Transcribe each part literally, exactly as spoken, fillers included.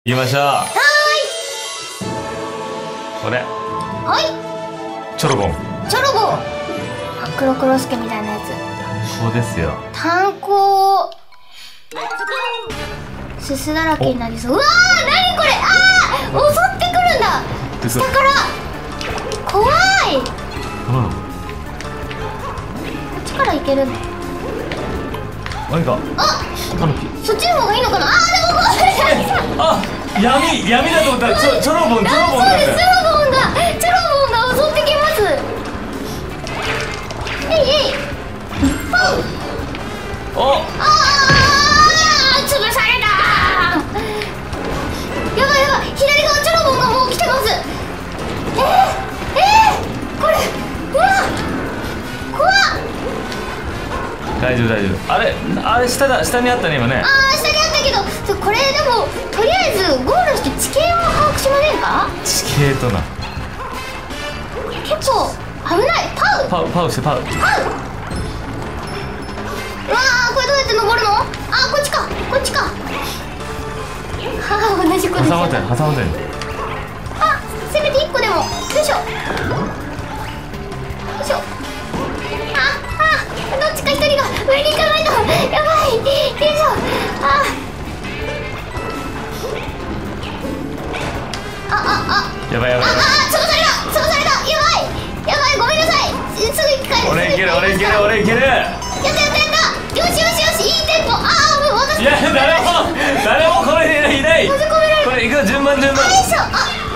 行きましょう。はーい。 これはい。 チョロボン。 チョロボン。あ、黒黒助みたいなやつ。 こうですよ。 炭鉱。すすだらけになりそう。うわー、なにこれ。あー、襲ってくるんだ。下から怖い。 うん。 こっちから行けるの。 何か。 あ、 タヌキ。 そっちの方がいいのかな。あー、でも怖い。 あ、闇闇だと思ったらチョチョロボンチョロボンだった。 チョロボンがチョロボンが襲ってきます。えいえい。ポン。 お。 ああ、潰された。やばいやばい、左側チョロボンがもう来てます。えー、えー、これ、うわ、怖っ。 大丈夫大丈夫。あれあれ下だ、下にあったね今ね。 ああ、下にあったけど、これでもとりあえずゴールして地形を把握しませんか。 地形とな。 結構危ない。パウパウパウしてパウ。 パウ。うわー、これどうやって登るの。あー、こっちかこっちか。はあ、同じことしちゃった。 挟まってる挟まってる。 あ、せめていっこでも。よいしょよいしょ。ああ、どっちか一人が上に行かないとやばい。よいしょ。ああああやばいやばい。 ああ、潰された潰された。やばいやばい、ごめんなさい。すぐ生き返る。 俺いける俺いける俺いける。 やったやったやった。よしよしよし、いいテンポ。ああ、もう私いや誰も誰もこれいない。 閉じ込められる。 これ行く順番順番。 よいしょ。あ、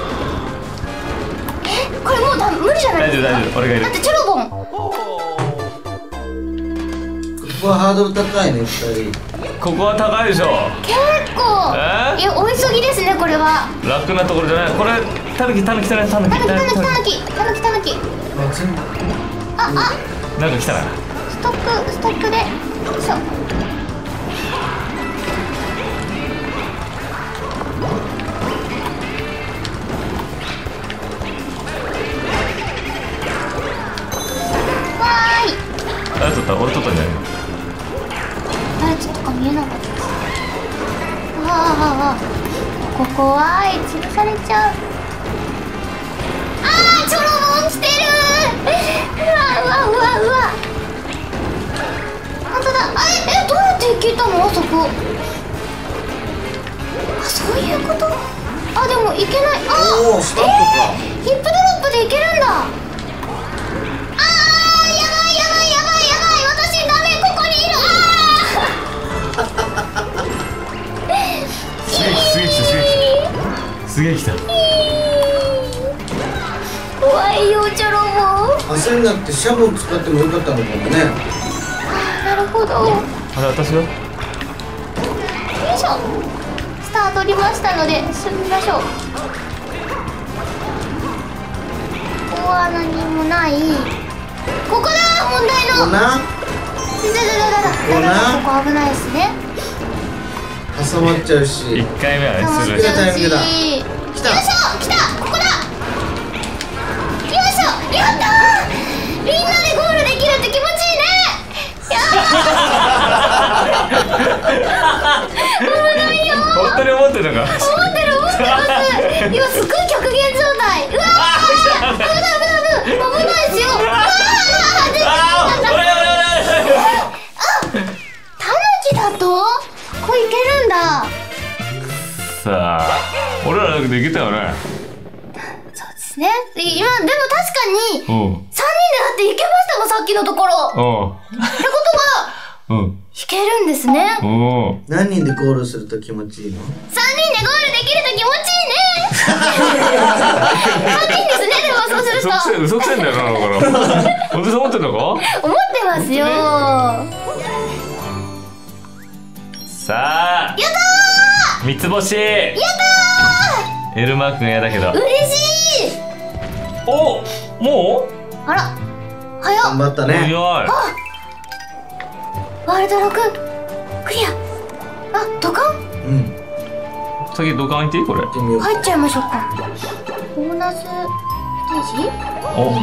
え、これもうだ無理じゃないですか。 大丈夫大丈夫、俺がいる。 だってチョロボン。 ここはハードル高いね、二人。 ここは高いでしょ。 結構えーいや、お急ぎですね、これは。 楽なところじゃない。これタヌキタヌキタヌキタヌキたぬきたぬきたぬきたぬきたぬき。 まあ、全部ああ、 なんか来たな。 ストックストックで。よいしょ。わーい。 あ、取った俺取ったんじゃない。 あれちょっとか見えなかったです。わあわあわあ、ここ怖い。潰されちゃう。あー、チョロボン来てる。うわうわうわうわ。本当だ。あれ、え、どうやって行けたのあそこ。あ、そういうこと。あ、でも行けない。あー、 おー、スタッフか。 えー、ヒップドロップで行けるんだ。あー、やばいやばいやばいやばい。私ダメ、ここにいる。あーすげえすげえ来たすげえ来た。すげえ来た。 怖いよ、チョロボン。 焦んなくてシャブを使ってもよかったのかもね。 あー、なるほど。よあれ私は。 いしょ。スタートりましたので進みましょう。ここは何もない。ここだ、問題の。 ここな、 だだだだだここなだだ、ここ危ないですね。 挟まっちゃうし。 一回目はね溜まっするちゃうし。 タイミングだよいしょ、来た、ここだ。よいしょ、やったー。みんなでゴールできるって気持ちいいね。やったー。危ないよー。 本当に思ってるのか。 思ってる思ってます。今すっごい極限状態。うわー、危ない危ない危ない危ないですよ。うわー、出てきた。 ああ、俺俺タヌキだとこれいけるんだ。 さあ、俺らだけできたよね。 そうですね。今でも確かにうんさんにんでだっていけましたもん、さっきのところ。ってことはうんうんいけるんですね。 うん。 何人でゴールすると気持ちいいの？ さんにんでゴールできると気持ちいいね。さんにんですね。でもそうすると嘘くせえ嘘くせえんだよな、だから。本当に思ってんのか。 思ってますよ。 さあ、 やった三つ星。 ーやったエルマークが嫌だけど。 ー。嬉しい。 お、もあら、早っ。 頑張ったう。 ね。 早い。 ワールドろくクリア。あ、ドカンうん。 先どかん行っていいこれ。 行ってみよう。 入っちゃいましょうか。ボーナスステージ。 お、 おー、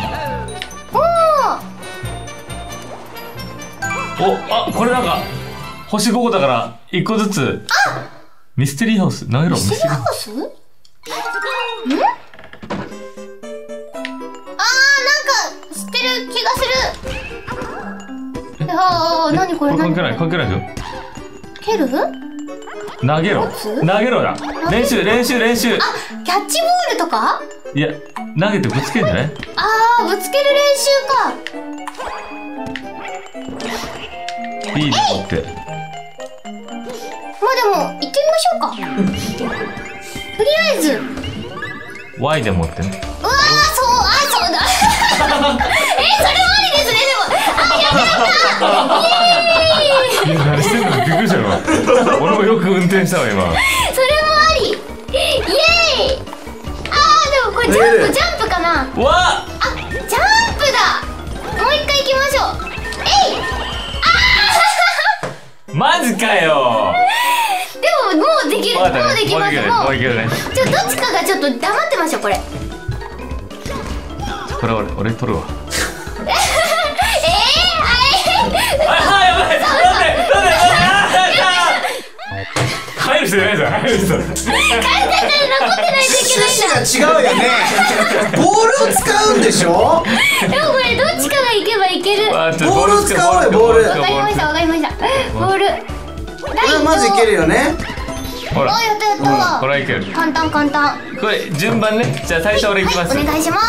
お、あ、これなんか星ごこだから一個ずつ。 ミステリーハウス投げろ。 ミステリーハウス？ん？あー、なんか知ってる気がする。あー、なにこれ？ 関係ない関係ないでしょ。 蹴る？ 投げろ投げろだ。練習練習練習。 あ、キャッチボールとか？ いや、投げてぶつけるんじゃない？ あー、ぶつける練習か。 いいねって。 まあでも行ってみましょうか。とりあえず Y で持ってね。 うわー、そう、あ、そうだ。え、それもありですね。でも、あ、やったやった。イエーイ。 いや、何してんの？びっくりしたよ。俺もよく運転したわ今。 それもあり。イエーイ。あー、でもこれジャンプジャンプかな。 わあ、ジャンプだ。もう一回行きましょう。えい。 マジかよ。 でももうできる、もうできます。もうもういけるね。 ちょっとどっちかがちょっと黙ってましょうこれ。 これ俺俺取るわ。 えー、あれ。 ああ、やばい。なんでなんで入る人じゃないじゃん。入る人。 残ってないといけないんだ。 趣旨が違うよね。ボールを使うんでしょ。 でもこれどっちかが行けばいける。 ボールを使おうよ、ボール。 わかりましたわかりました。ボール。ここれはマジいけるよね。 ほら。 あ、やったやったわ。 これはいける。 簡単簡単。 これ順番ね。じゃあ最初俺行きます。 はい、お願いします。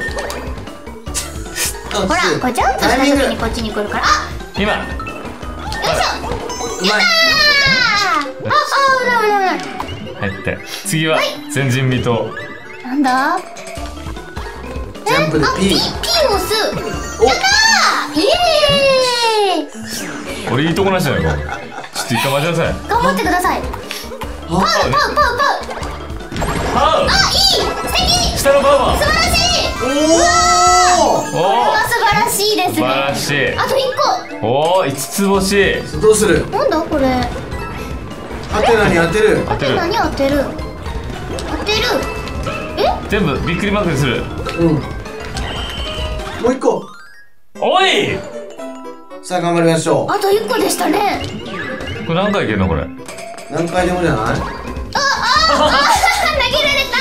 ほら、これジャンプした時にこっちに来るから。あ、 今。 よいしょ。 うまい。 あ、あ、危ない危ない危ない。 入って。次は前人未到。 なんだ？ ジャンプで P。 P を押す。やったー。イエーイ。 俺いいとこなしじゃないか。ちょっと一回待ちなさい。 頑張ってください。パウパウパウパウ。 パウ。 あ、いい。素敵。 下のパウマン。 素晴らしい。 おおこれは素晴らしいですね。 素晴らしい。 あと一個。 おお、五つ星。 お。どうする？ なんだこれ。 ハテナに当てる。 当てる。 何当てる？当てる。え？ 全部びっくりマークにする。 うん。もう一個。 おい。 さあ頑張りましょう。 あと一個でしたね。 これ何回いけるのこれ。 何回でもじゃない？ あ、あ、あ、投げられた。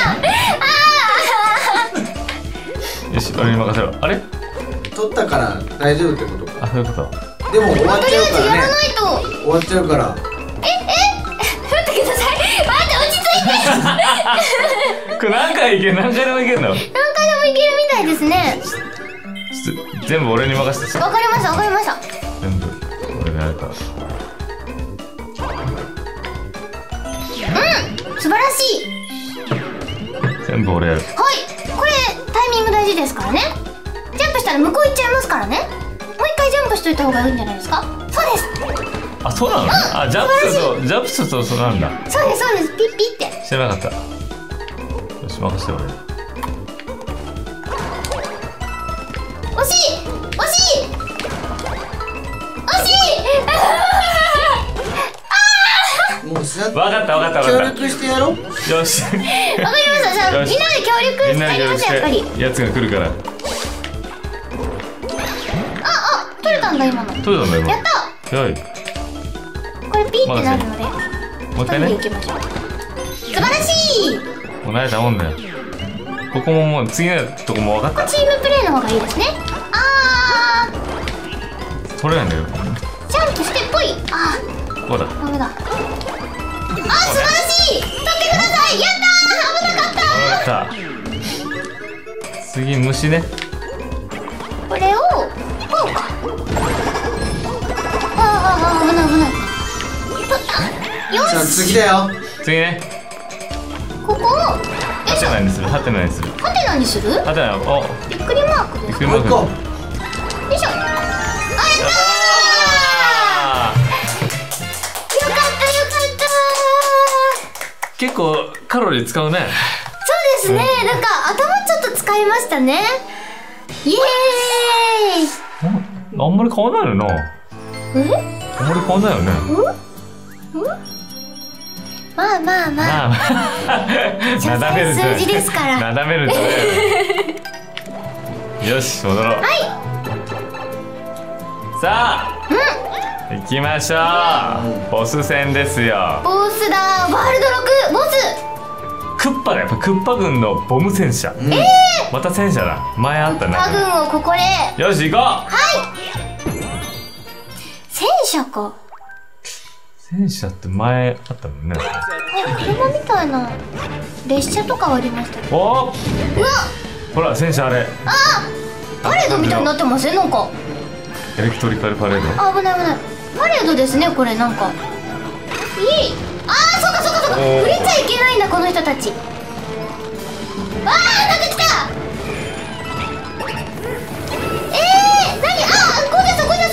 あよし、俺に任せろ。あれ？ 取ったから大丈夫ってことか。 あ、そういうこと。 でも終わあ。 っとりあえずやちゃうからね。 らないと。 終わっちゃうから。 え、え、待ってください。待って、落ち着いて。 これ何回いける？何回でもいけるの？ 何回でもいけるみたいですね。 ちょっと全部俺に任せて。 わかりましたわかりました。 全部俺がやるから。 うん、素晴らしい。 全部俺やる。 はい、これタイミング大事ですからね。ジャンプしたら向こう行っちゃいますからね。もう一回ジャンプしといた方がいいんじゃないですか。そうです。 あ、そうなの？あ、ジャンプするとジャンプするとそうなんだ。 そうですそうです。ピッピって。 知らなかった。よし、任せて俺。 惜しい惜しい惜しい。 もうしな。 分かった分かった分協かっ力してやろう。 た。よし。 わかりました。じゃあよしみんなで協力みんなで協力してやりましょう。やっぱり。 してやつが来るから。 ああ、取れたんだ今の。 取れたんだ今。 やった。 よい。 これピーってなるのでもう一回ね取りに行。きましょう。素晴らしい。 もう慣れたもんだよ。ここももう次のとこも分かっチームプレーの方がいいですね。あー、 た。取れないんだよ。 ジャンプしてぽい。あー、 こうだ。 ダメだ。あー、素晴らしい。取ってください。やったー。危なかった分かった。次虫ね。 これをこうか。あーあーあー、危ない危ない。取った。よさあし。 次だよ。 こ次ね。 こをよいハしょ。 テナにする。ハテナにする。 ハテナにする？ ハテナを。 びっくりマークです。 びっくりもう一個。 マーク。 よいしょ。あ、やったあー。よかったよかったー。 ー。結構カロリー使うね。 そうですね。なんか頭ちょっと使いましたね。イエーイ。 あんまり変わんないよな。 え？ あんまり変わんないよね。 うん？うん？まあまあまあ。 まあ、 所詮なだめるんじゃない数字ですからなだめるんじゃないよ。よし、戻ろう。 はい。 さあ、 行きましょう。ボス戦ですよ。 ボスだ。ワールドろくボス。 クッパだ。やっぱクッパ軍のボム戦車。 うんえまた戦車だ。前あったー、パね。 軍をここで。 よし行こ戦車か。 う。戦車って前あったもんね。 あ、車みたいな列車とかはありましたけど。 おお、 うわ、 ほら戦車あれ。 パレードみたいになってません？なんかエレクトリカルパレード。 あ、危ない危ない。パレードですねこれ。なんかいい。あー、そうかそうかそうか。 おー触れちゃいけないんだこの人たち。あー、なんか来た。えー、何？あー、ゴージャスゴージャ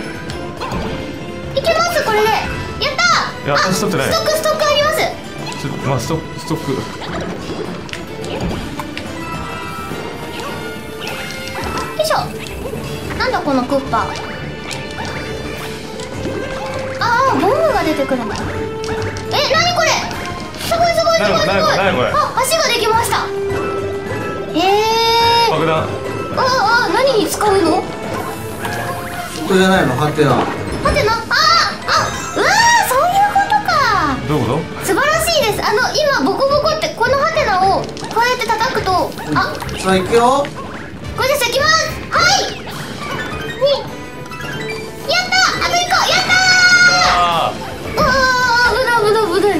スいけます、これで。やったー。 いや私取ってない。 ストックストックあります。 ちょまあストックストック。 よいしょ。なんだこのクッパ。あー、ボムが出てくるんだ。え、なにこれ。すごいすごいすごいすごい。 なになになにこれ。 あ、橋ができました。えー、 爆弾。 ああ、何に使うの？ これじゃないの？ハテナ。 はてな。あーあ、うわー、そういうことか。 どういうこ素晴らしいです。あの今ボコボコってこのハテナをこうやって叩くと、あ、 さあ行くよ。 これで行きます。はい。に、やったー。あといっこ。やったと。あー。うわー、危ない危ない危ない。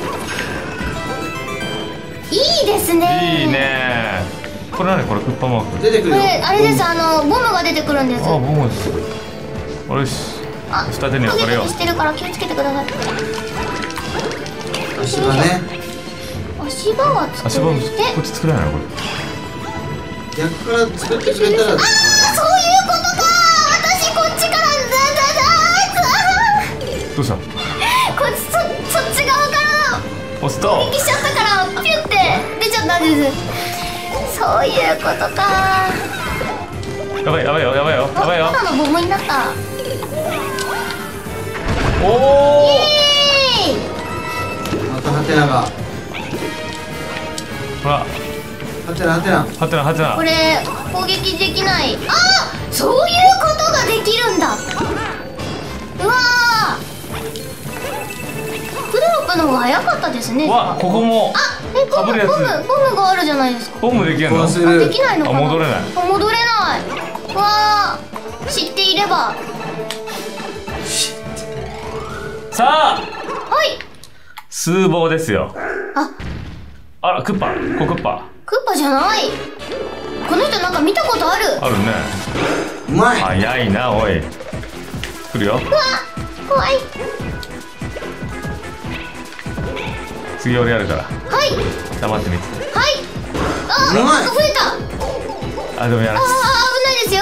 いいですね。 あいいね。これ何これクッパマーク。 出てくるよ。 これあれです。あのボムが出てくるんです。 あボムです。よし。 あ、 下手に分かれようトゲトゲしてるから気をつけてください。 足場ね。 足場は足場こ作って。 っち作れないのこれ。 逆から作ってくれたら。 ああ、そういうことか。私こっちからだだだどうした。 こっちそそっち側から押すと。 来ちゃったからピュって出ちゃったんです。そういうことか。 やばいやばいよやばいよやばいよ。 ただのボムになった。 おイお。 エーイ。 またハテナが。 ほらハテナハテナ。 はてなはてな。 これ攻撃できない。ああ、そういうことができるんだ。うわー、フドロップの方が早かったですね。 わここもあ、え、ボム被るやつボムボムがあるじゃないですか。 ボムできるの。 こうすあ、でる。 きないのかな。 あ戻れないあ、戻れない。うわー、知っていれば。 さあはい。 数棒ですよ。 あ、 あらクッパここクッパクッパじゃない。この人なんか見たことある。 あるね。 うまい。 早いなおい。来るよ。 うわ、怖い。 次俺やるからはい黙ってみて。 はい。あ、 うまいなんか増えた。 あでもやらあー、危ないですよ。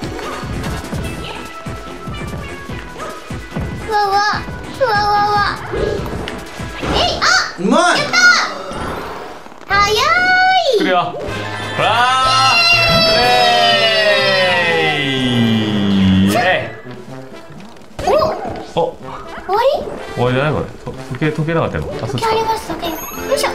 うわうわうわうわうわ。えい、あ、 うまい。 早い。 来るよ。わあえいえい。 お、終わおり？ 終わりじゃないこれ。と時計時計なかったよ。あそっちありか。 ますね。よいしょ。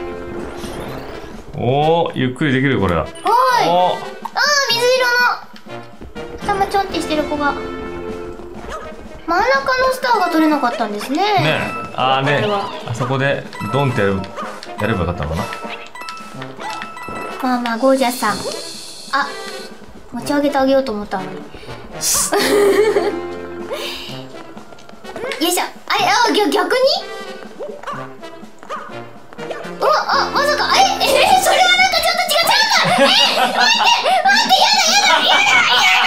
おおゆっくりできるこれだ。 おーい。 おあー、水色の頭ちょんってしてる子が。真ん中のスターが取れなかったんですね。 ねあーねこれはあそこでドンってやるやればよかったのかな。 まあまあ、ゴージャスさん。あ、持ち上げてあげようと思ったのに。よいしょ。あれ、あ、逆逆に？うわ、あ、まさか、え、え、それはなんかちょっと違う、違うか。え、待って、待って、やだ、やだ、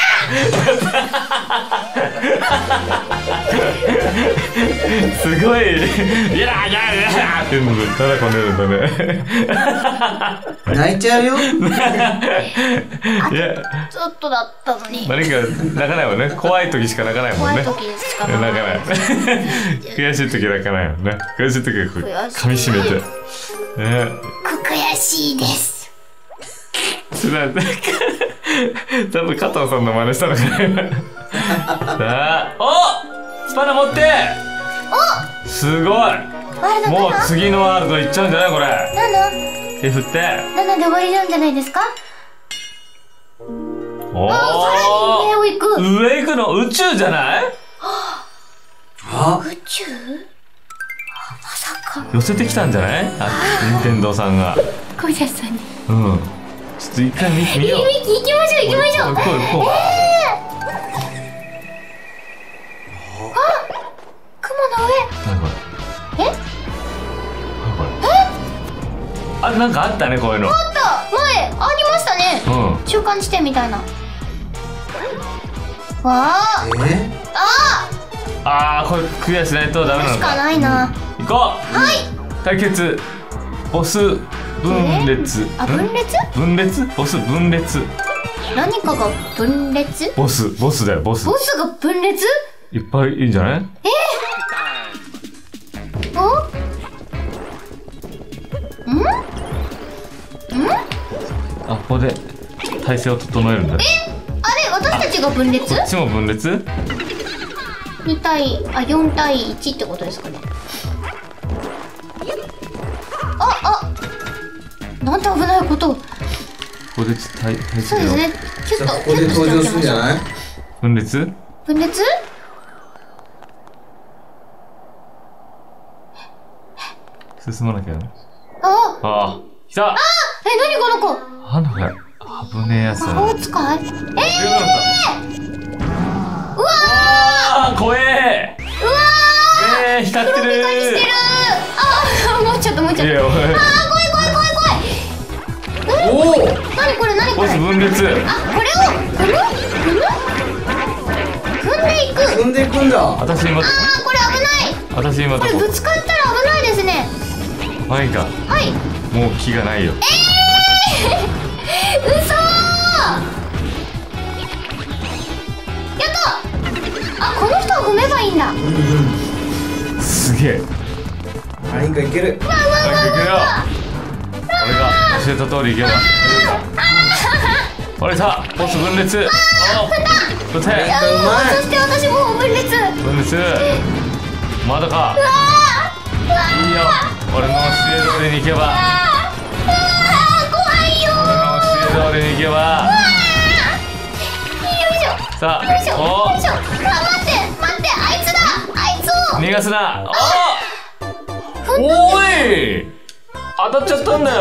すごいいやいやいやってのでただこねるんだね。 泣いちゃうよ。 いやちょっとだったのに。 何か泣かないもんね。怖い時しか泣かないもんね。 怖い時しか泣かない。 ない悔しい時泣かないもんね。悔しい時はこう悔しい噛み締めてね。 悔しいです。 つらい多分加藤さんの真似したのかな。さあおスパナ持ってお、 すごいワールドもうなな次のワールド行っちゃうんじゃないこれ。 なな手振ってななで終わりなんじゃないですか。 おあ、さらに上を行く。 上行くの宇宙じゃない。 ば。 宇宙？あ、まさか。 寄せてきたんじゃない？あ、任天堂さんが。 ゴージャスさんに。 うん。ちょっと一回見てみよう。 行きましょう行きましょう。 行こう行こう。 えー、あ、雲の上。 何これ？ え？ 何これ？あ、なんかあったねこういうの。 あった、前ありましたね。 うん。 中間地点みたいな。わあ。 えああー、これクリアしないとダメなあ。しかのか。 ないな。 行こう。 はい。 対決。ボス分裂。 あ、分裂？ 分裂？ボス分裂。 何かが分裂？ ボスボスだよボス。 ボスが分裂？ いっぱいいるんじゃない？ お？ん？ん？ あ、ここで体勢を整えるんだね。 あれ、私たちが分裂？ こっちも分裂？ に対、あ、よん対いちってことですかね。あ、あ、なんて危ないことを。 ここでちょっと体体勢を。 そうですね。キュッと、 ここで登場するんじゃない？ 分裂？ 分裂？ 進まなきゃね。 あ、 ああ、来た。 え、何この子？ なんだこれ。危ねえやつだ魔な。 法使い？ええー、 うわあー、怖えー、うわー。えー、光ってるー、してる。あー、もうちょっともうちょっと。 いや、おい。 あー、怖い怖い怖い怖い。 おお。 何これ何これ？ ボス分裂。 あ、これを踏む？踏む？踏んでいく。 踏んでいくんだ。 私今、 あー、これ危ない。 私今どこ？ これぶつかったら危ないですね。 マイか。 はい。 もう気がないよ。 嘘ー。やった。あ、この人を踏めばいいんだ。 うんうん。 すげえ。 あ、いいかいける。 早く行くよ。俺が教えた通り行けば。俺さ、ボス分裂。お、ぶて。 あー、そして私も分裂。う分裂。まだか。 わー、うわー、 いいよ。俺の教え通りに行けば。 あー、うわー、怖いよ俺の教え通りに行けば。 ー。よいしょ。 さあ、 よいしょ。 およいしょ。あ、待って待って、あいつだ。あいつを。 逃がすな。 踏んおおい。当たっちゃったんだよ。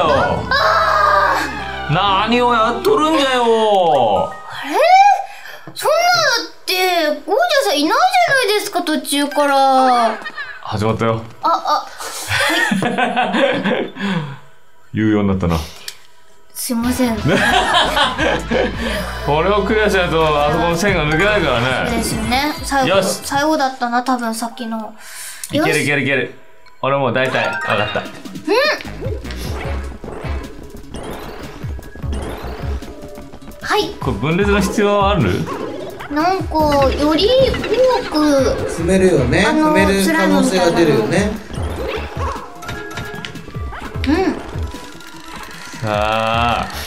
何をやっとるんじゃよ。 あれ？そんなのってゴージャさんいないじゃないですか、途中から。 始まったよ。 あ、あ、 言うようになったな。 すいません。そうこれをクリアしないとあそこの線が抜けないからね。 ですよね。最後よし最後だったな、多分さっきの。 いけるいよしけるいける。俺もう大体分かった。 はい。 これ分裂の必要ある？ なんかより多く踏めるよね。 あの踏める可能性が出るよね。 うん。 さあ、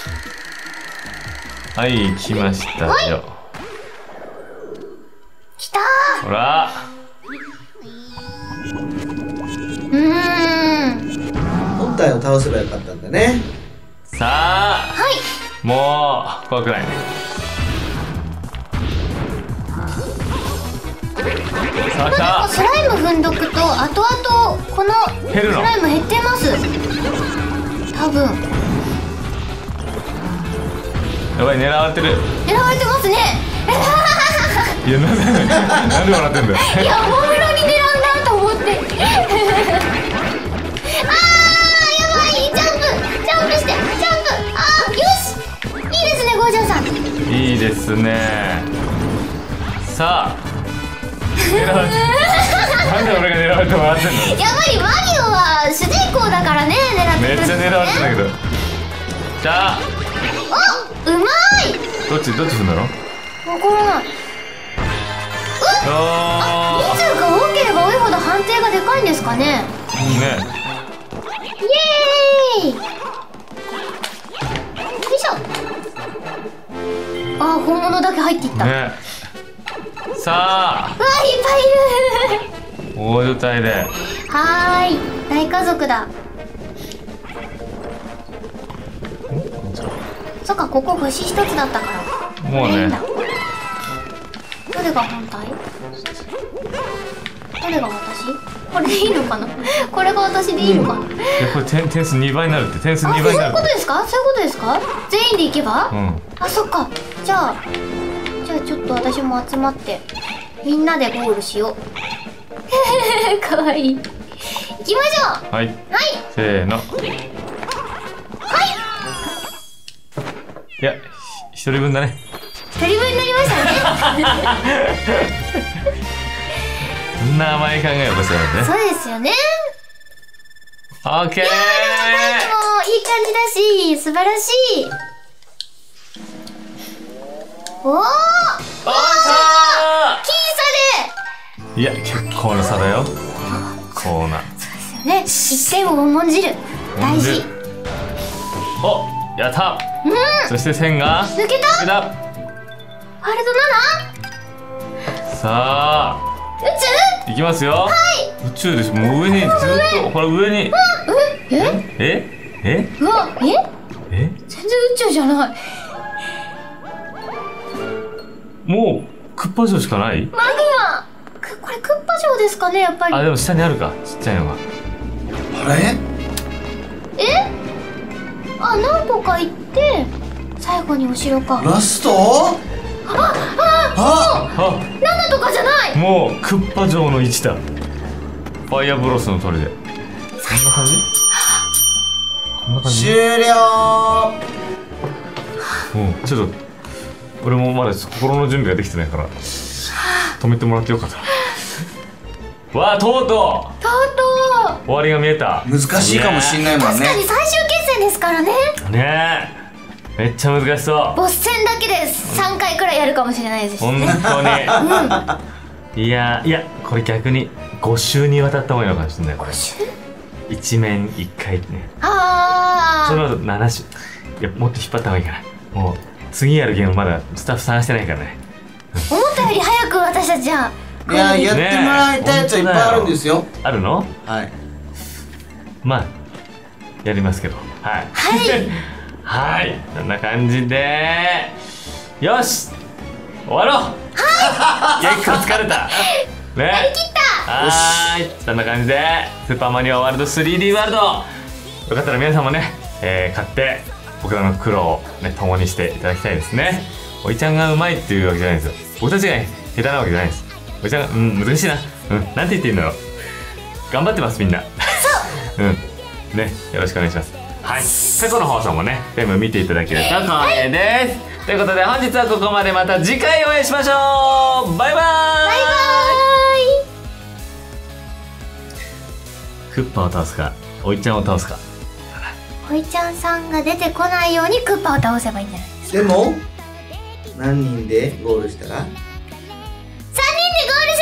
はい来ましたよ。 きたほら。 ー。うーん。 本体を倒せばよかったんだね。 さあ、 はい。 もう怖くない。さあ来た。 スライム踏んどくと後々このス減るのライム減ってます多分。 やばい、狙われてる。 狙われてますね。 いや、なんでなんで笑ってんだよ。 いや、おもむろに狙うなと思って。あー、やばい。ジャンプジャンプしてジャンプ。あー、よし、いいですね、ゴージャンさん。 いいですね。さあ、狙われてる。なんで俺が狙われて笑ってんの。 やっぱりマリオは主人公だからね、狙ってくるんですね。 めっちゃ狙われてんだけど。じゃあ、 お、うまい。 どっちどっち踏んだの？ わからない。 お人数が多ければ多いほど判定がでかいんですかね。 ー、いいね。 イエーイ。よいしょ。あー、本物だけ入っていった。 ね。さあ、 うわ、いっぱいいる。 大所帯で。 はーい、大家族だ。そっか、ここ星一つだったから。 もうねいいんだ。どれが本体？ どれが私？これでいいのかな？これが私でいいのかな？ いやこれ点点数にばいになるって点数あ、 にそういうばいになるって。 ことですか？そういうことですか？全員で行けば？ うん。 あ、そっか。じゃあじゃあちょっと私も集まってみんなでゴールしよう。かわいい。行きましょう。 はい。 はい。 せーの。いや、ひ一人分だね。 一人分になりましたね。 そんな甘い考えを起こしたんですね。 そうですよね。 オッケー。 もういい感じだし、素晴らしい。おお。 おーさ僅差で。 ー。いや結構な差だよ。こうな。 そうですよね。一点を重んじる。大事。 お、やった。 うん。 そして線が抜けた。 抜けた。 ワールドなな。 さあ。 宇宙。 いきますよ。宇宙です。もう上にずっとほら上に。 え？ え？え？ うわ、え？ え？ 全然宇宙じゃない。 もうクッパ城しかない？ マグマ。くこれクッパ城ですかね、やっぱり。 あ、でも下にあるか、ちっちゃいのが。 あれ？ え？あ、何個か行って最後にお城か。 ラスト？ あ、あ、 あ、 あ、 ななとかじゃない。 もうクッパ城の位置だ。ファイアブロスの鳥で。こんな感じ？こんな感じ？ 終了。 うん、ちょっと俺もまだ心の準備ができてないから止めてもらってよかった。わあ、とうとうとうとう。 終わりが見えた。 難しいかもしんないもんね。 確かに最終決戦ですからね。 ねえ、めっちゃ難しそう。 ボス戦だけですさんかいくらいやるかもしれないですし本ね。 当に。いやいや、これ逆にご週にわたった方がいいのかもしれない。これ一面一回ね。 あその後なな週。いや、もっと引っ張った方がいいかな。もう次やるゲームまだスタッフ探してないからね。 あ、思ったより早く私たちは。 いや、やってもらいたいやつはいっぱいあるんですよ。 あるの？ はい。 まあやりますけど、はいはいはい、こんな感じでよし終わろう。はい結構疲れたね。 やりきった。 はーい、そんな感じでスーパーマリオワールド スリーディー ワールドよかったら皆さんもね、えー、買って僕らの苦労をね共にしていただきたいですね。おいちゃんがうまいっていうわけじゃないんですよ。僕たちがね下手なわけじゃないです。おいちゃんがうん難しいな、うんなんて言っていいんだろう。頑張ってますみんな。そううんね、よろしくお願いします。はい、過去の放送もね全部見ていただけると光栄です、ということで本日はここまで。また次回お会いしましょう。バイバーイ。 バイバーイ。 クッパを倒すかおいちゃんを倒すか。 おいちゃんさんが出てこないようにクッパを倒せばいいんじゃないですか。 でも何人でゴールしたら？ さんにんでゴール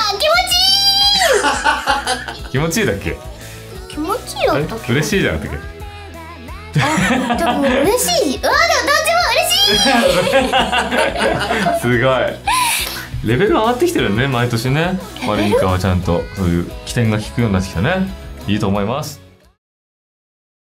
するのが気持ちいい。 気持ちいいだっけ？ 気持ちいいだったっけ？ 嬉しいじゃなかったっけ？ あ、でも嬉しい。うわ、でもどっちも嬉しい。 すごいレベル上がってきてるね毎年ね。マリンカはちゃんとそういう起点が効くようになってきたね。いいと思います。